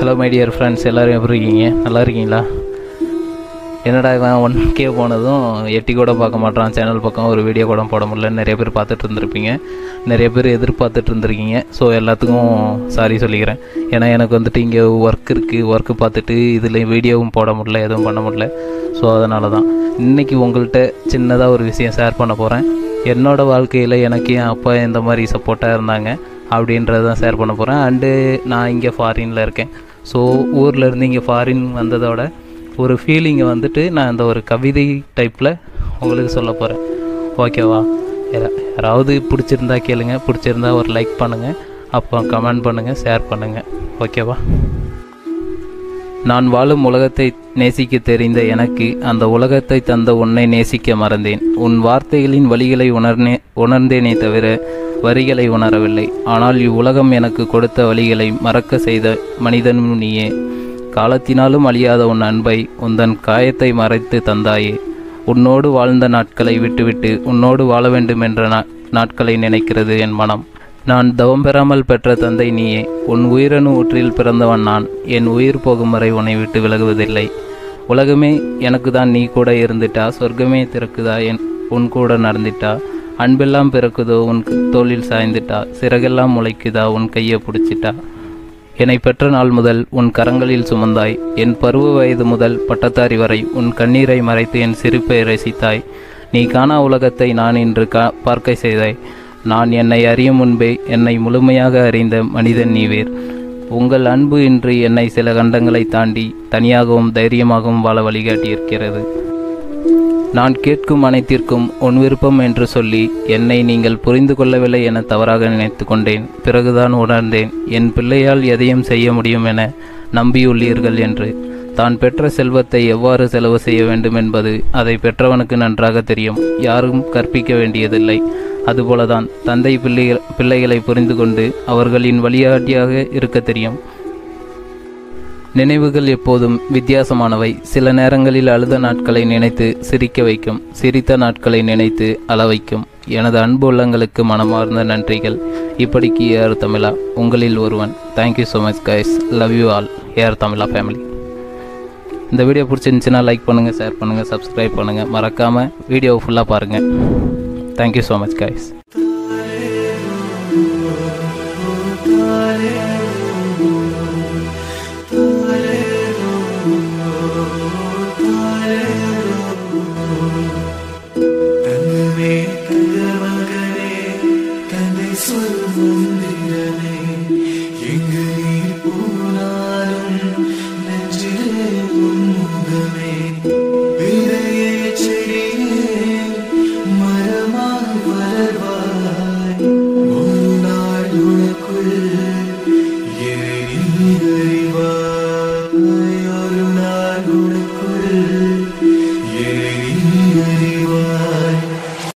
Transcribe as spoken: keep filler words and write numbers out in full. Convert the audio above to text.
Hello my dear friends, எல்லோரும் எப்படி இருக்கீங்க? நல்லா இருக்கீங்களா? என்னடா இவன் ஒன் கே போனதும் எட்டி கூட பார்க்க மாட்டான், சேனல் பக்கம் ஒரு வீடியோ கூட போட முடியலன்னு நிறைய பேர் பார்த்துட்டு இருந்திருப்பீங்க, நிறைய பேர் எதிர்பார்த்துட்டு இருந்திருக்கீங்க. ஸோ எல்லாத்துக்கும் சாரி சொல்லிக்கிறேன். ஏன்னா எனக்கு வந்துட்டு இங்கே ஒர்க் இருக்குது, ஒர்க்கு பார்த்துட்டு இதில் வீடியோவும் போட முடியல, எதுவும் பண்ண முடியல. ஸோ அதனால தான் இன்றைக்கி உங்கள்கிட்ட சின்னதாக ஒரு விஷயம் ஷேர் பண்ண போகிறேன். என்னோடய வாழ்க்கையில் எனக்கு என் அப்பா எந்த மாதிரி சப்போர்ட்டாக இருந்தாங்க அப்படின்றத தான் ஷேர் பண்ண போகிறேன். அண்டு நான் இங்கே ஃபாரினில் இருக்கேன். ஸோ ஊர்லேருந்து இங்கே ஃபாரின் வந்ததோட ஒரு ஃபீலிங்கை வந்துட்டு நான் இந்த ஒரு கவிதை டைப்பில் உங்களுக்கு சொல்ல போகிறேன். ஓகேவா? யாராவது பிடிச்சிருந்தா கேளுங்க, பிடிச்சிருந்தா ஒரு லைக் பண்ணுங்கள், அப்போ கமெண்ட் பண்ணுங்கள், ஷேர் பண்ணுங்கள். ஓகேவா? நான் வாழும் உலகத்தை நேசிக்க தெரிந்த எனக்கு அந்த உலகத்தை தந்த உன்னை நேசிக்க மறந்தேன். உன் வார்த்தைகளின் வழிகளை உணர்னே உணர்ந்தேனே தவிர வரிகளை உணரவில்லை. ஆனால் இவ்வுலகம் எனக்கு கொடுத்த வழிகளை மறக்க செய்த மனிதனும் நீயே. காலத்தினாலும் அழியாத உன் அன்பை உந்தன் காயத்தை மறைத்து தந்தாயே. உன்னோடு வாழ்ந்த நாட்களை விட்டுவிட்டு உன்னோடு வாழ வேண்டும் என்ற நாட்களை நினைக்கிறது என் மனம். நான் தவம் பெறாமல் பெற்ற தந்தை நீயே. உன் உயிரணு ஊற்றில் பிறந்தவன் நான். என் உயிர் போகும் வரை உன்னை விட்டு விலகுவதில்லை. உலகமே எனக்கு தான் நீ கூட இருந்துட்டா. சொர்க்கமே திறக்குதா என் உன் கூட நடந்துட்டா. அன்பெல்லாம் பிறக்குதோ உன் தோளில் சாய்ந்துட்டா. சிறகெல்லாம் முளைக்குதா உன் கையை பிடிச்சிட்டா. என்னை பெற்ற நாள் முதல் உன் கரங்களில் சுமந்தாய். என் பருவ வயது முதல் பட்டத்தாரி வரை உன் கண்ணீரை மறைத்து என் சிரிப்பை ரசித்தாய். நீ காணா உலகத்தை நான் இன்று கா பார்க்க செய்தாய். நான் என்னை அறியும் முன்பே என்னை முழுமையாக அறிந்த மனிதன் நீவேர். உங்கள் அன்பு இன்று என்னை சில கண்டங்களை தாண்டி தனியாகவும் தைரியமாகவும் வாழ வழிகாட்டியிருக்கிறது. நான் கேட்கும் அனைத்திற்கும் உன் விருப்பம் என்று சொல்லி என்னை நீங்கள் புரிந்து கொள்ளவில்லை என தவறாக நினைத்து கொண்டேன். பிறகுதான் உணர்ந்தேன் என் பிள்ளையால் எதையும் செய்ய முடியும் என நம்பியுள்ளீர்கள் என்று. தான் பெற்ற செல்வத்தை எவ்வாறு செலவு செய்ய வேண்டும் என்பது அதை பெற்றவனுக்கு நன்றாக தெரியும். யாரும் கற்பிக்க வேண்டியதில்லை. அதுபோலதான் தந்தை பிள்ளைகள் பிள்ளைகளை புரிந்து கொண்டு அவர்களின் வழிகாட்டியாக இருக்க தெரியும். நினைவுகள் எப்போதும் வித்தியாசமானவை. சில நேரங்களில் அழுத நாட்களை நினைத்து சிரிக்க வைக்கும், சிரித்த நாட்களை நினைத்து அள வைக்கும். எனது அன்பு உள்ளங்களுக்கு மனமார்ந்த நன்றிகள். இப்படிக்கு ஏஆர் தமிழா, உங்களில் ஒருவன். Thank you so much guys. Love you all. AR Tamizha family. இந்த வீடியோ பிடிச்சிருந்துச்சுன்னா லைக் பண்ணுங்கள், ஷேர் பண்ணுங்கள், சப்ஸ்கிரைப் பண்ணுங்கள். மறக்காமல் வீடியோவை ஃபுல்லாக பாருங்கள். Thank you so much guys. ஒரு நாள் உனக்குள்